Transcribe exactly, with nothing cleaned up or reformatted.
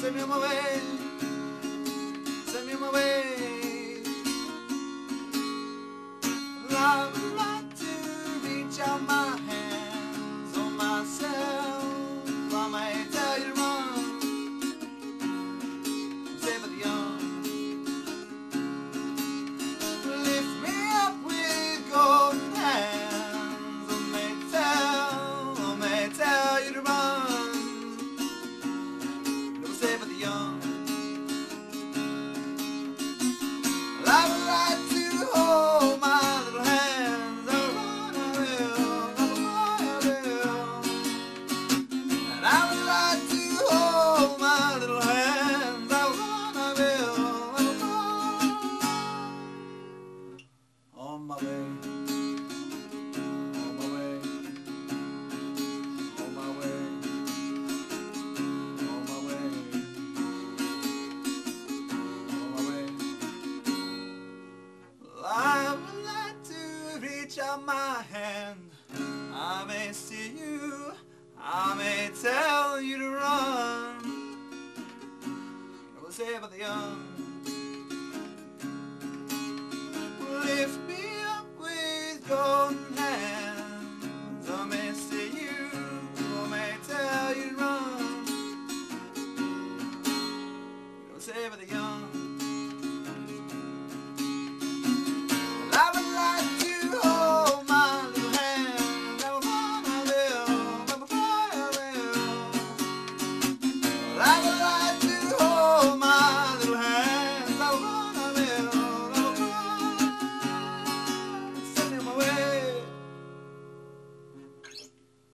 send me on my way, send me on my way. I would like to reach out my hands on myself. I may tell you to run, save for the young. Lift me up with golden hands. I may tell, I may tell you to run, save for the young. I would like to hold my little hands. I'll run, I will, I'll run, I will. And I would like to hold my little hands. I'll run, I will, I'll run. On my way, on my way, on my way, on my way, on my way. I would like to reach out my hand. I may see you, I may tell you to run. I will say about the young. Lift me up with golden hands. I may see you, I may tell you to run. I will say about the young.